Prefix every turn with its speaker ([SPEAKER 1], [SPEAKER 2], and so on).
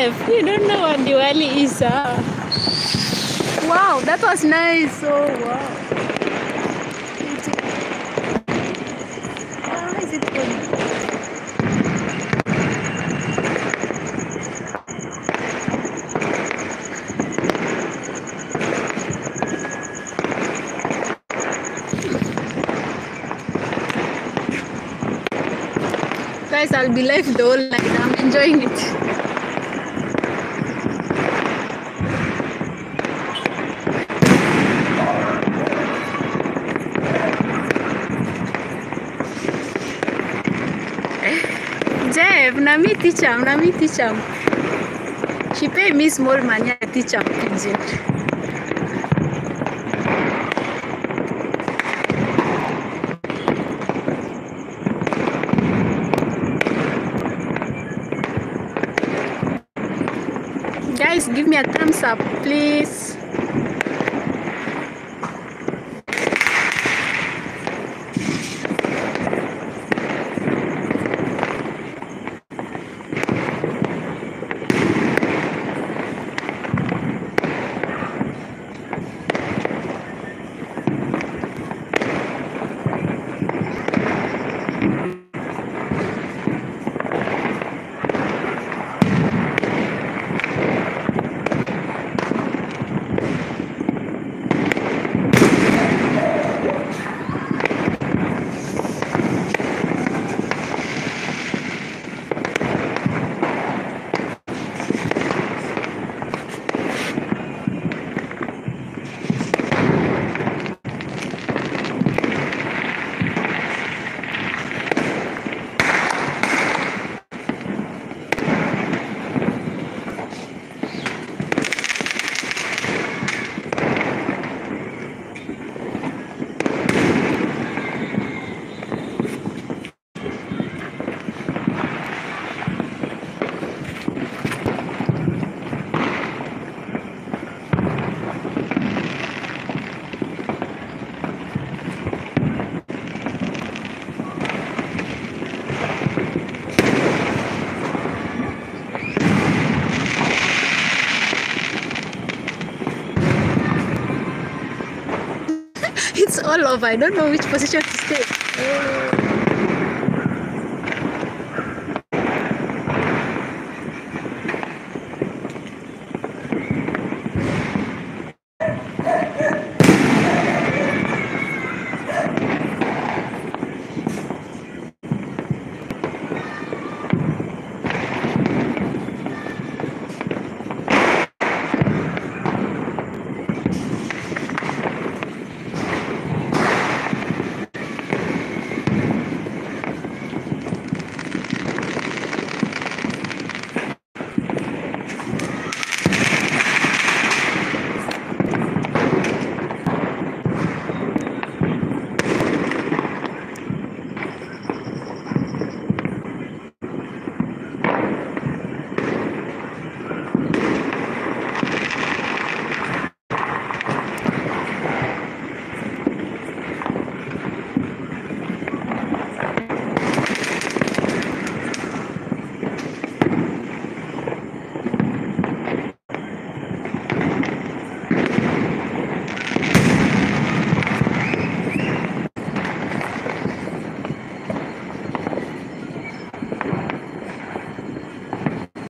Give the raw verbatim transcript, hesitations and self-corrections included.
[SPEAKER 1] Jeff, you don't know what Diwali is, huh? Wow, that was nice. Oh, wow. How is it going? Guys, I'll be live the whole night. I'm enjoying it. Jeff, na me teach him, na me teach him. She pay me small money, I teach him pidgin. Guys, give me a thumbs up, please. It's all over. I don't know which position to stay. Oh.